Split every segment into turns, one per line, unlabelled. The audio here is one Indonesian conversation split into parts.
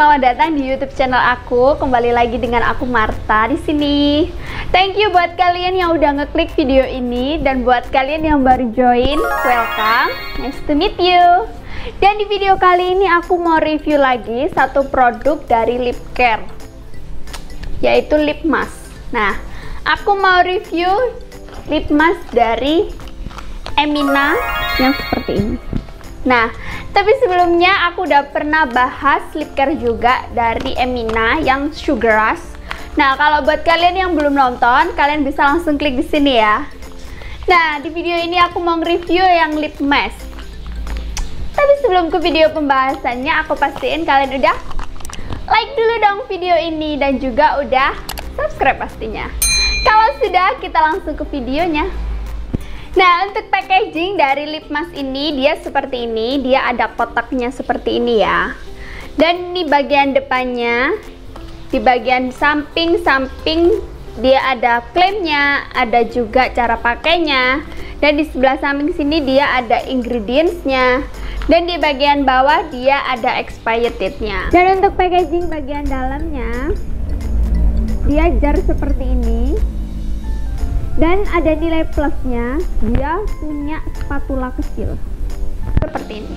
selamat datang di YouTube channel aku. Kembali lagi dengan aku Marta di sini. Thank you buat kalian yang udah ngeklik video ini dan buat kalian yang baru join, welcome. Nice to meet you. Dan di video kali ini aku mau review lagi satu produk dari lip care, yaitu lip mask. Nah, aku mau review lip mask dari Emina yang seperti ini. Nah, tapi sebelumnya aku udah pernah bahas lip care juga dari Emina yang Sugar Rush. Nah, kalau buat kalian yang belum nonton, kalian bisa langsung klik di sini ya. Nah, di video ini aku mau nge-review yang lip mask. Tapi sebelum ke video pembahasannya, aku pastiin kalian udah like dulu dong video ini dan juga udah subscribe pastinya. Kalau sudah, kita langsung ke videonya. Nah, untuk packaging dari lip mask ini dia seperti ini. Dia ada kotaknya seperti ini ya. Dan ini bagian depannya, di bagian samping-samping dia ada klaimnya, ada juga cara pakainya. Dan di sebelah samping sini dia ada ingredientsnya. Dan di bagian bawah dia ada expired date-nya. Dan untuk packaging bagian dalamnya, dia jar seperti ini. Dan ada nilai plusnya, dia punya spatula kecil seperti ini.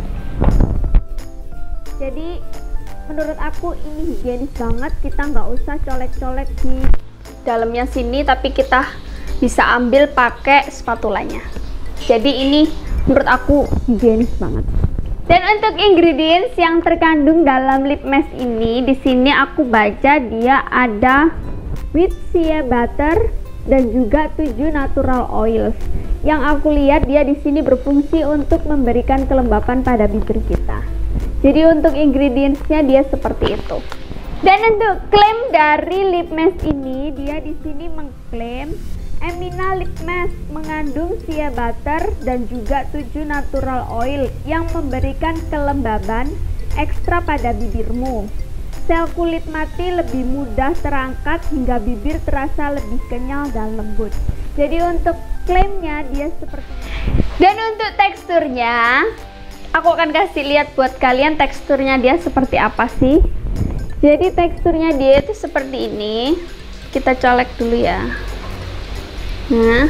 Jadi menurut aku ini higienis banget. Kita nggak usah colek-colek di dalamnya sini, tapi kita bisa ambil pakai spatulanya. Jadi ini menurut aku higienis banget. Dan untuk ingredients yang terkandung dalam lip mask ini, di sini aku baca dia ada with shea butter dan juga 7 natural oils. Yang aku lihat dia di sini berfungsi untuk memberikan kelembapan pada bibir kita. Jadi untuk ingredientsnya dia seperti itu. Dan untuk klaim dari lip mask ini, dia di sini mengklaim Emina lip mask mengandung shea butter dan juga 7 natural oil yang memberikan kelembaban ekstra pada bibirmu. Sel kulit mati lebih mudah terangkat hingga bibir terasa lebih kenyal dan lembut. Jadi untuk klaimnya dia seperti ini. Dan untuk teksturnya, aku akan kasih lihat buat kalian teksturnya dia seperti apa sih. Jadi teksturnya dia itu seperti ini. Kita colek dulu ya. Nah,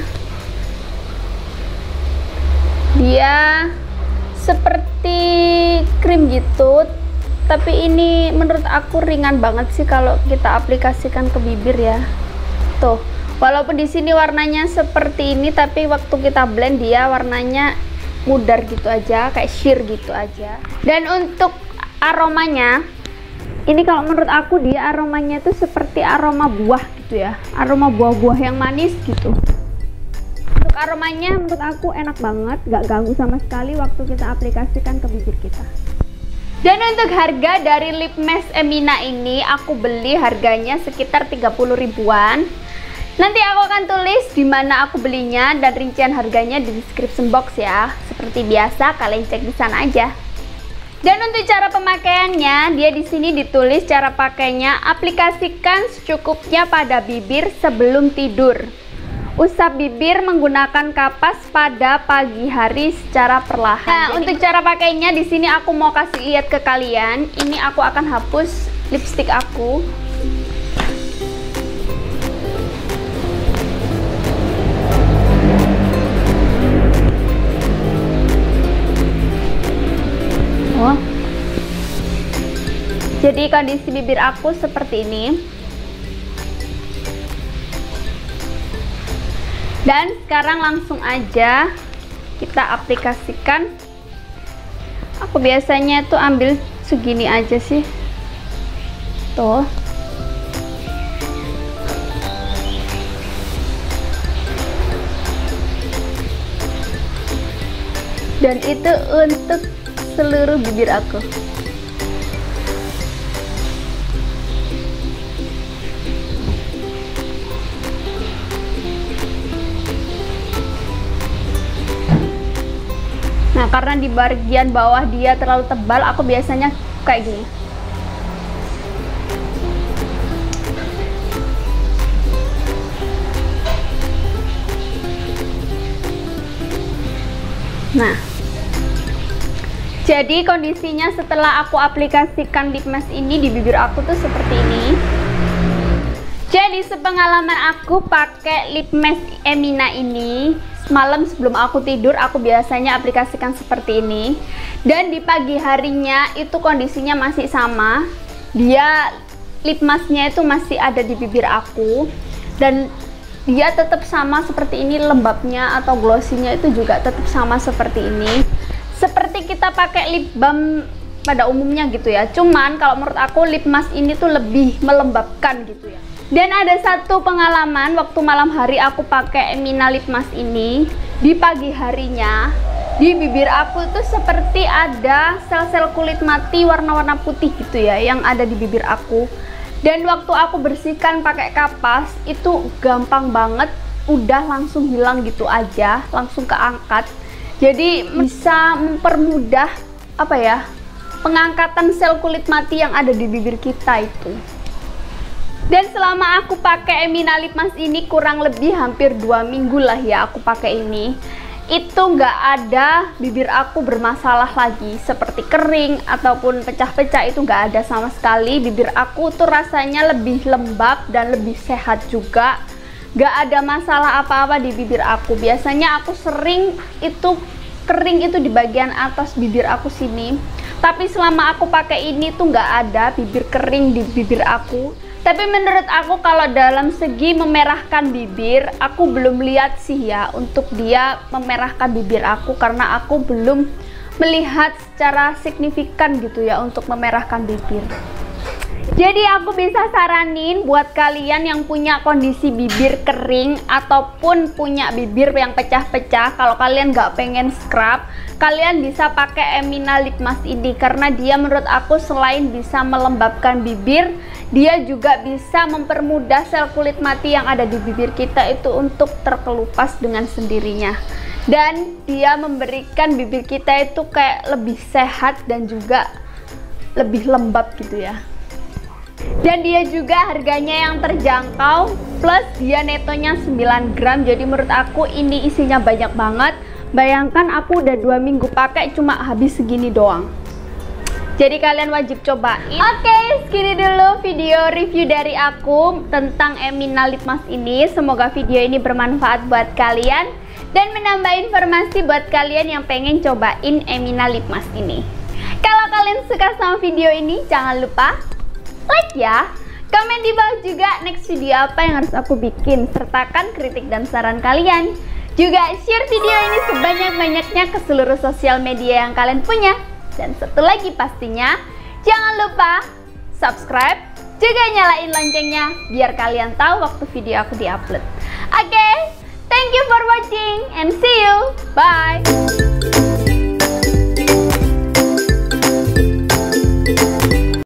dia seperti krim gitu. Tapi ini menurut aku ringan banget sih kalau kita aplikasikan ke bibir ya. Tuh, walaupun di sini warnanya seperti ini, tapi waktu kita blend dia warnanya mudar gitu aja, kayak sheer gitu aja. Dan untuk aromanya, ini kalau menurut aku dia aromanya tuh seperti aroma buah gitu ya, aroma buah-buah yang manis gitu. Untuk aromanya menurut aku enak banget, gak ganggu sama sekali waktu kita aplikasikan ke bibir kita. Dan untuk harga dari lip mask Emina ini, aku beli harganya sekitar 30 ribuan. Nanti aku akan tulis di mana aku belinya dan rincian harganya di description box ya. Seperti biasa, kalian cek di sana aja. Dan untuk cara pemakaiannya, dia di sini ditulis cara pakainya, aplikasikan secukupnya pada bibir sebelum tidur. Usap bibir menggunakan kapas pada pagi hari secara perlahan. Nah, untuk cara pakainya di sini aku mau kasih lihat ke kalian. Ini aku akan hapus lipstick aku. Oh. Jadi kondisi bibir aku seperti ini. Dan sekarang langsung aja kita aplikasikan. Aku biasanya tuh ambil segini aja sih. Tuh. Dan itu untuk seluruh bibir aku. Nah, karena di bagian bawah dia terlalu tebal, aku biasanya kayak gini. Nah, Jadi kondisinya setelah aku aplikasikan lip mask ini di bibir aku tuh seperti ini. Jadi sepengalaman aku pakai lip mask Emina ini, semalam sebelum aku tidur aku biasanya aplikasikan seperti ini. Dan di pagi harinya itu kondisinya masih sama. Dia lip masknya itu masih ada di bibir aku. Dan dia tetap sama seperti ini, lembabnya atau glossy-nya itu juga tetap sama seperti ini. Seperti kita pakai lip balm pada umumnya gitu ya. Cuman kalau menurut aku lip mask ini tuh lebih melembabkan gitu ya. Dan ada satu pengalaman waktu malam hari aku pakai Emina lip mask ini, di pagi harinya di bibir aku tuh seperti ada sel-sel kulit mati warna-warna putih gitu ya yang ada di bibir aku. Dan waktu aku bersihkan pakai kapas itu gampang banget, udah langsung hilang gitu aja, langsung keangkat. Jadi bisa mempermudah apa ya, pengangkatan sel kulit mati yang ada di bibir kita itu. Dan selama aku pakai Emina lip mask ini kurang lebih hampir 2 minggu lah ya aku pakai ini, itu nggak ada bibir aku bermasalah lagi seperti kering ataupun pecah-pecah, itu nggak ada sama sekali. Bibir aku tuh rasanya lebih lembab dan lebih sehat juga, nggak ada masalah apa-apa di bibir aku. Biasanya aku sering itu kering itu di bagian atas bibir aku sini, tapi selama aku pakai ini tuh nggak ada bibir kering di bibir aku. Tapi menurut aku kalau dalam segi memerahkan bibir, aku belum lihat sih ya untuk dia memerahkan bibir aku, karena aku belum melihat secara signifikan gitu ya untuk memerahkan bibir. Jadi aku bisa saranin buat kalian yang punya kondisi bibir kering ataupun punya bibir yang pecah-pecah, kalau kalian nggak pengen scrub, kalian bisa pakai Emina lip mask ini, karena dia menurut aku selain bisa melembabkan bibir, dia juga bisa mempermudah sel kulit mati yang ada di bibir kita itu untuk terkelupas dengan sendirinya. Dan dia memberikan bibir kita itu kayak lebih sehat dan juga lebih lembab gitu ya. Dan dia juga harganya yang terjangkau, plus dia netonya 9 gram. Jadi menurut aku ini isinya banyak banget. Bayangkan aku udah 2 minggu pakai cuma habis segini doang. Jadi kalian wajib cobain. Oke, segini dulu video review dari aku tentang Emina lip mask ini. Semoga video ini bermanfaat buat kalian dan menambah informasi buat kalian yang pengen cobain Emina lip mask ini. Kalau kalian suka sama video ini, jangan lupa like ya. Komen di bawah juga next video apa yang harus aku bikin, sertakan kritik dan saran kalian. Juga share video ini sebanyak-banyaknya ke seluruh sosial media yang kalian punya. Dan satu lagi pastinya, jangan lupa subscribe, juga nyalain loncengnya biar kalian tahu waktu video aku diupload. Oke, thank you for watching and see you. Bye.